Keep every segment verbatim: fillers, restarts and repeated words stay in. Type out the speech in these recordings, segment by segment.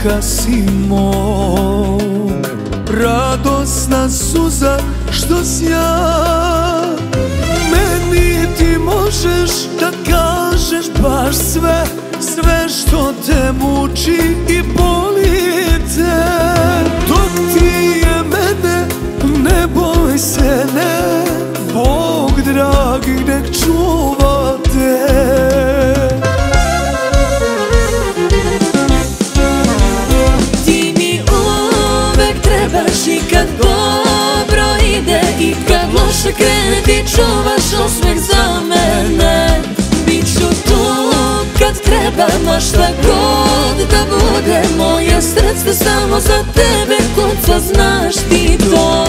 oka si mog, radosna suza što si ja. Meni ti možeš da kažeš baš sve, sve što te muči i boli te. Dok ti je mene, ne boj se, ne, Bog dragi nek čuva te. Ti mi uvek trebaš i kad dobro ide i kad loše krene, ti čuvaš osmeh za mene. Biću tu kad treba, ma šta god da bude, moje srce samo za tebe kuca, znaš ti to.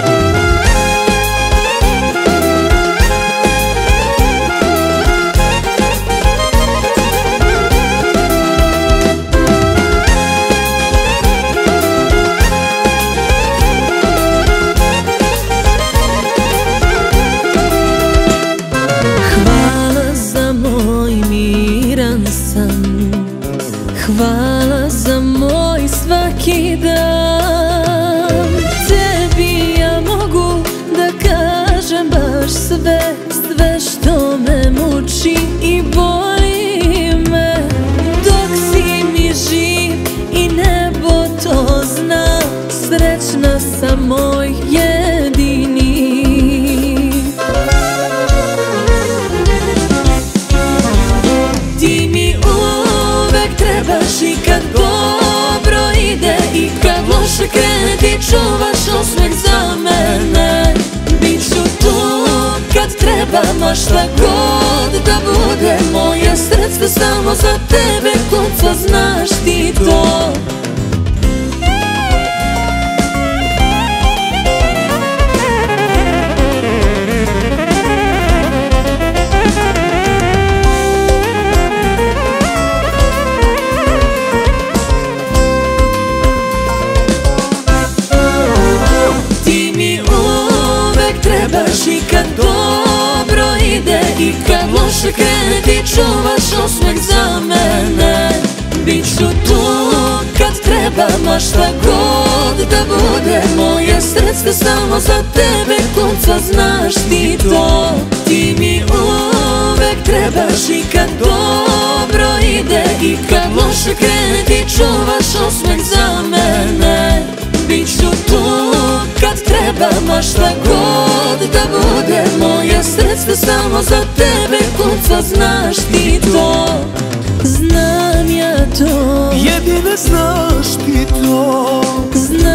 Hvala za moj svaki dan. Tebi ja mogu da kažem baš sve, sve što me muči i boli me. Dok si mi živ i nebo to zna, srećna sam moj jedini. Ti mi uvek trebaš i kad dobro ide i kad loše krene, ti čuvaš osmeh za mene. Biću tu kad treba, ma šta god da bude, moje srce samo za tebe kuca, znaš ti to. I kad dobro ide i kad loše krene, ti čuvaš osmeh za mene. Biću tu kad treba, ma šta god da bude, moje srce samo za tebe kuca, znaš ti to. Ti mi uvek trebaš i kad dobro ide i kad loše krene, ti čuvaš osmeh za mene. Biću tu kad treba, ma šta god da bude, moje srce samo za tebe kuca, znaš ti to. Znam ja to, jedine znaš ti to. Znam